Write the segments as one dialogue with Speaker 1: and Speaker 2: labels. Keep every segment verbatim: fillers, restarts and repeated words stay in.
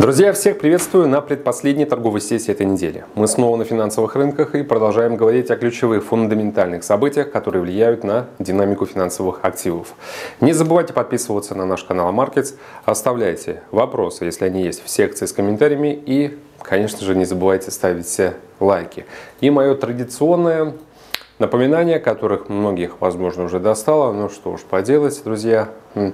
Speaker 1: Друзья, всех приветствую на предпоследней торговой сессии этой недели. Мы снова на финансовых рынках и продолжаем говорить о ключевых фундаментальных событиях, которые влияют на динамику финансовых активов. Не забывайте подписываться на наш канал Markets, оставляйте вопросы, если они есть, в секции с комментариями и, конечно же, не забывайте ставить лайки. И мое традиционное напоминание, которых многих, возможно, уже достало, но что уж поделать, друзья.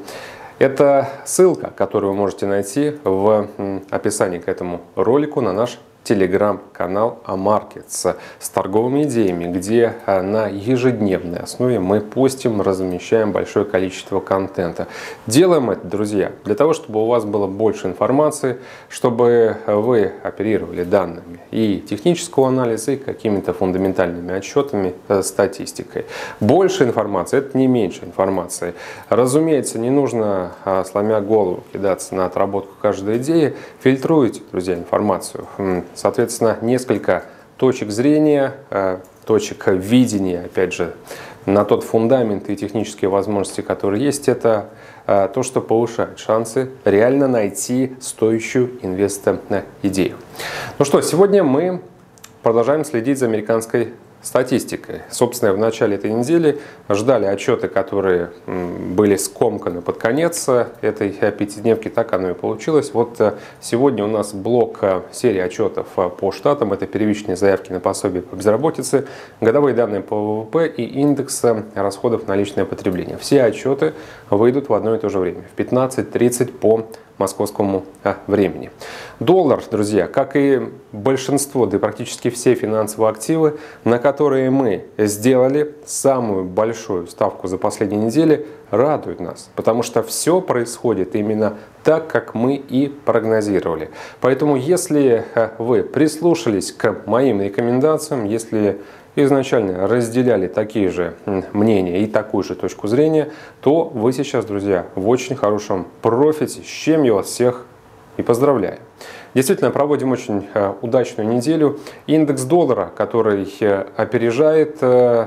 Speaker 1: Это ссылка, которую вы можете найти в описании к этому ролику на наш телеграм-канал Markets с торговыми идеями, где на ежедневной основе мы постим, размещаем большое количество контента. Делаем это, друзья, для того, чтобы у вас было больше информации, чтобы вы оперировали данными и технического анализа, и какими-то фундаментальными отчетами, статистикой. Больше информации – это не меньше информации. Разумеется, не нужно, сломя голову, кидаться на отработку каждой идеи. Фильтруйте, друзья, информацию. Соответственно, несколько точек зрения, точек видения, опять же, на тот фундамент и технические возможности, которые есть, это то, что повышает шансы реально найти стоящую инвестор-идею. Ну что, сегодня мы продолжаем следить за американской статистикой. Собственно, в начале этой недели ждали отчеты, которые были скомканы под конец этой пятидневки. Так оно и получилось. Вот сегодня у нас блок серии отчетов по штатам. Это первичные заявки на пособие по безработице, годовые данные по ВВП и индекс расходов на личное потребление. Все отчеты выйдут в одно и то же время, в пятнадцать тридцать по московскому времени. Доллар, друзья, как и большинство, да и практически все финансовые активы, на которые мы сделали самую большую ставку за последние недели, радует нас, потому что все происходит именно так, как мы и прогнозировали. Поэтому, если вы прислушались к моим рекомендациям, если изначально разделяли такие же мнения и такую же точку зрения, то вы сейчас, друзья, в очень хорошем профите, с чем я вас всех и поздравляю. Действительно, проводим очень удачную неделю. Индекс доллара, который опережает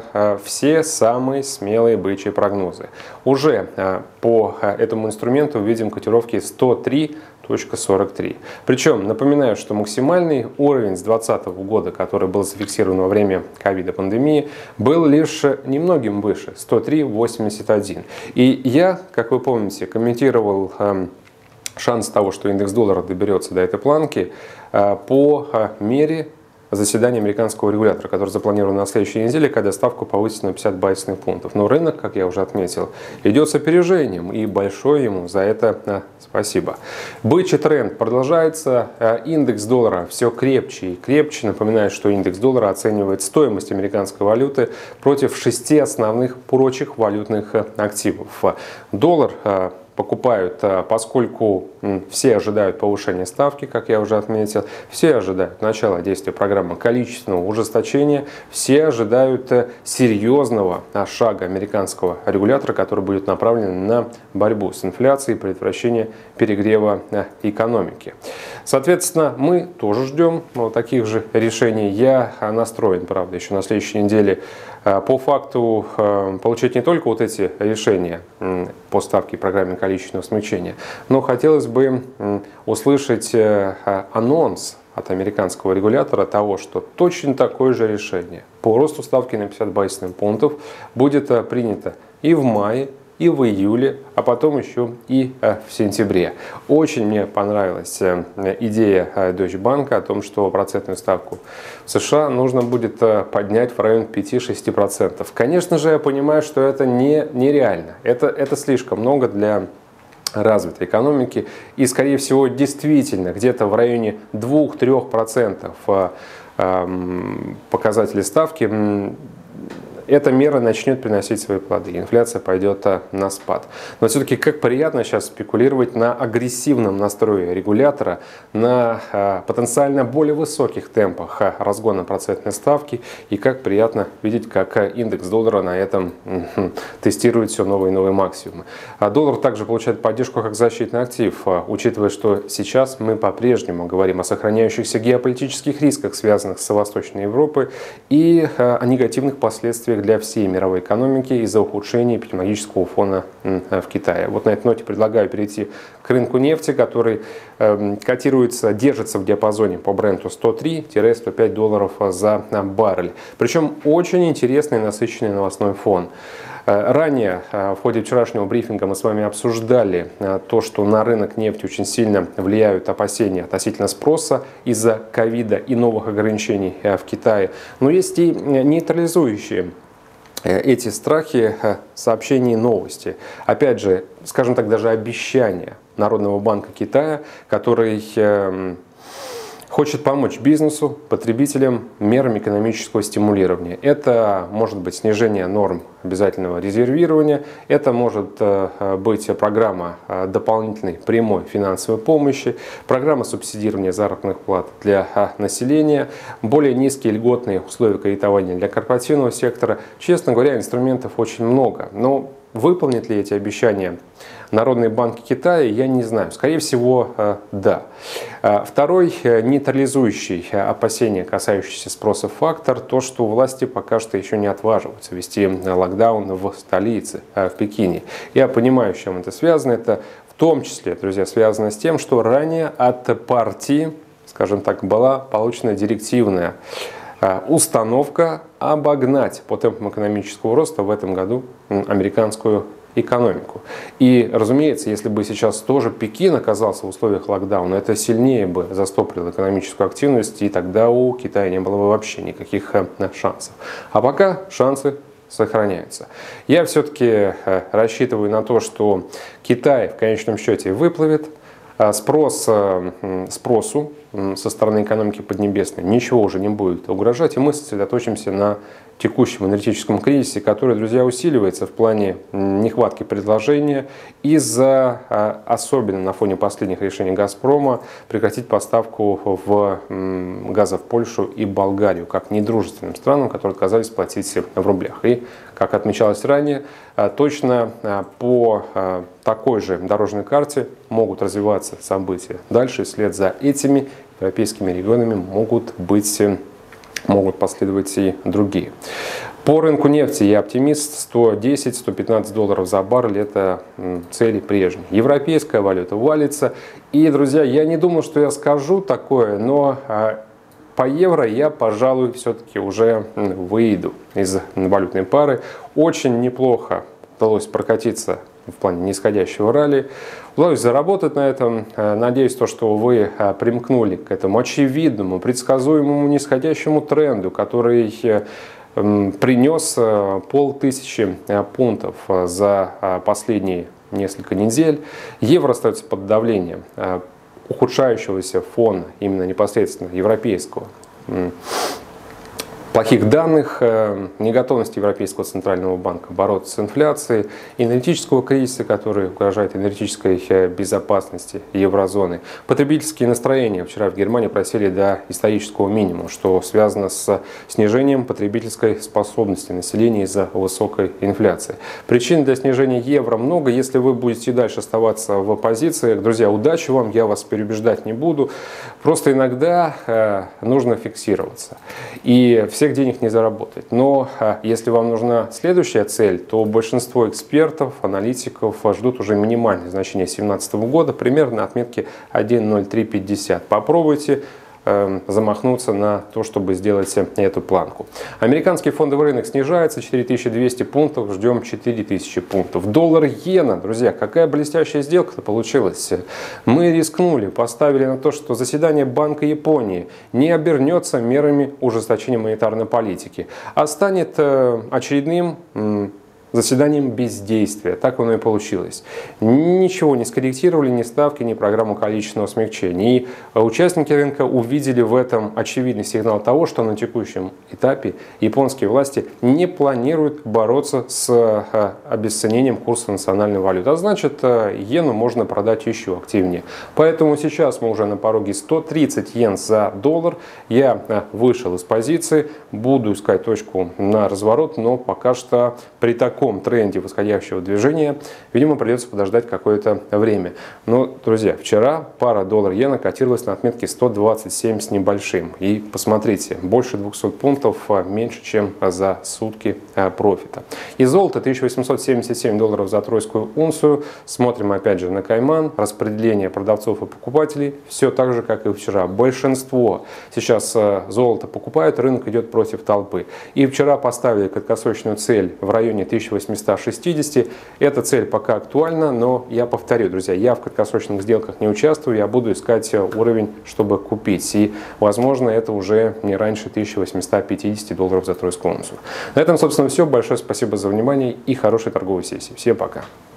Speaker 1: все самые смелые бычьи прогнозы. Уже по этому инструменту видим котировки сто три точка сорок три. Причем, напоминаю, что максимальный уровень с две тысячи двадцатого года, который был зафиксирован во время ковида пандемии, был лишь немногим выше, сто три целых восемьдесят один. И я, как вы помните, комментировал шанс того, что индекс доллара доберется до этой планки по мере заседания американского регулятора, который запланирован на следующей неделе, когда ставку повысит на пятьдесят базисных пунктов. Но рынок, как я уже отметил, идет с опережением, и большое ему за это спасибо. Бычий тренд продолжается, индекс доллара все крепче и крепче. Напоминаю, что индекс доллара оценивает стоимость американской валюты против шести основных прочих валютных активов. Доллар покупают, поскольку все ожидают повышения ставки, как я уже отметил, все ожидают начала действия программы количественного ужесточения, все ожидают серьезного шага американского регулятора, который будет направлен на борьбу с инфляцией и предотвращение перегрева экономики. Соответственно, мы тоже ждем таких же решений. Я настроен, правда, еще на следующей неделе по факту получить не только вот эти решения по ставке и программе количественного смягчения, но хотелось бы услышать анонс от американского регулятора того, что точно такое же решение по росту ставки на пятьдесят базисных пунктов будет принято и в мае, и в июле, а потом еще и в сентябре. Очень мне понравилась идея Deutsche Bank о том, что процентную ставку в США нужно будет поднять в район пяти-шести процентов. Конечно же, я понимаю, что это не, нереально. Это, это слишком много для развитой экономики. И, скорее всего, действительно, где-то в районе двух-трёх процентов показатели ставки эта мера начнет приносить свои плоды, инфляция пойдет на спад. Но все-таки как приятно сейчас спекулировать на агрессивном настрое регулятора, на потенциально более высоких темпах разгона процентной ставки, и как приятно видеть, как индекс доллара на этом тестирует все новые и новые максимумы. А доллар также получает поддержку как защитный актив, учитывая, что сейчас мы по-прежнему говорим о сохраняющихся геополитических рисках, связанных с Восточной Европой, и о негативных последствиях последствиях для всей мировой экономики из-за ухудшения эпидемиологического фона в Китае. Вот на этой ноте предлагаю перейти к рынку нефти, который э, котируется, держится в диапазоне по бренду сто три - сто пять долларов за баррель. Причем очень интересный и насыщенный новостной фон. Ранее в ходе вчерашнего брифинга мы с вами обсуждали то, что на рынок нефти очень сильно влияют опасения относительно спроса из-за ковида и новых ограничений в Китае. Но есть и нейтрализующие эти страхи сообщения и новости. Опять же, скажем так, даже обещания Народного банка Китая, который хочет помочь бизнесу, потребителям мерами экономического стимулирования. Это может быть снижение норм обязательного резервирования, это может быть программа дополнительной прямой финансовой помощи, программа субсидирования заработных плат для населения, более низкие льготные условия кредитования для корпоративного сектора. Честно говоря, инструментов очень много. Но выполнит ли эти обещания Народный банк Китая, я не знаю. Скорее всего, да. Второй нейтрализующий опасения, касающийся спроса фактор, то, что власти пока что еще не отваживаются ввести локдаун в столице, в Пекине. Я понимаю, с чем это связано. Это в том числе, друзья, связано с тем, что ранее от партии, скажем так, была получена директивная установка обогнать по темпам экономического роста в этом году американскую экономику. И, разумеется, если бы сейчас тоже Пекин оказался в условиях локдауна, это сильнее бы застопорило экономическую активность, и тогда у Китая не было бы вообще никаких шансов. А пока шансы сохраняются. Я все-таки рассчитываю на то, что Китай в конечном счете выплывет. Спрос, спросу со стороны экономики Поднебесной ничего уже не будет угрожать, и мы сосредоточимся на текущем энергетическом кризисе, который, друзья, усиливается в плане нехватки предложения из-за, особенно на фоне последних решений «Газпрома», прекратить поставку в газа в Польшу и Болгарию, как недружественным странам, которые отказались платить в рублях. И, как отмечалось ранее, точно по такой же дорожной карте могут развиваться события дальше, вслед за этими европейскими регионами могут быть, могут последовать и другие. По рынку нефти я оптимист. сто десять - сто пятнадцать долларов за баррель – это цели прежние. Европейская валюта валится. И, друзья, я не думал, что я скажу такое, но по евро я, пожалуй, все-таки уже выйду из валютной пары. Очень неплохо удалось прокатиться в плане нисходящего ралли. Удалось заработать на этом. Надеюсь, то, что вы примкнули к этому очевидному, предсказуемому нисходящему тренду, который принес полтысячи пунктов за последние несколько недель. Евро остается под давлением ухудшающегося фона, именно непосредственно европейского, плохих данных, неготовности Европейского центрального банка бороться с инфляцией, энергетического кризиса, который угрожает энергетической безопасности еврозоны. Потребительские настроения вчера в Германии просели до исторического минимума, что связано с снижением потребительской способности населения из-за высокой инфляции. Причин для снижения евро много. Если вы будете дальше оставаться в оппозициях, друзья, удачи вам, я вас переубеждать не буду. Просто иногда нужно фиксироваться. И всех денег не заработать. Но если вам нужна следующая цель, то большинство экспертов, аналитиков ждут уже минимальное значение две тысячи семнадцатого года, примерно на отметке один ноль три пятьдесят. Попробуйте э, замахнуться на то, чтобы сделать эту планку. Американский фондовый рынок снижается, четыре тысячи двести пунктов, ждем четыре тысячи пунктов. Доллар-иена, друзья, какая блестящая сделка-то получилась. Мы рискнули, поставили на то, что заседание Банка Японии не обернется мерами ужесточения монетарной политики, а станет э, очередным э, заседанием бездействия. Так оно и получилось. Ничего не скорректировали, ни ставки, ни программу количественного смягчения. И участники рынка увидели в этом очевидный сигнал того, что на текущем этапе японские власти не планируют бороться с обесценением курса национальной валюты. А значит, иену можно продать еще активнее. Поэтому сейчас мы уже на пороге сто тридцать йен за доллар. Я вышел из позиции, буду искать точку на разворот, но пока что при таком таком тренде восходящего движения, видимо, придется подождать какое-то время. Но, друзья, вчера пара доллар-иена котировалась на отметке сто двадцать семь с небольшим. И посмотрите, больше двухсот пунктов меньше, чем за сутки профита. И золото тысяча восемьсот семьдесят семь долларов за тройскую унцию. Смотрим опять же на Кайман. Распределение продавцов и покупателей все так же, как и вчера. Большинство сейчас золото покупают, рынок идет против толпы. И вчера поставили краткосрочную цель в районе тысяча восемьсот шестидесяти. Эта цель пока актуальна, но я повторю, друзья, я в краткосрочных сделках не участвую, я буду искать уровень, чтобы купить. И, возможно, это уже не раньше тысяча восемьсот пятидесяти долларов за тройскую унцию. На этом, собственно, все. Большое спасибо за внимание и хорошей торговой сессии. Всем пока.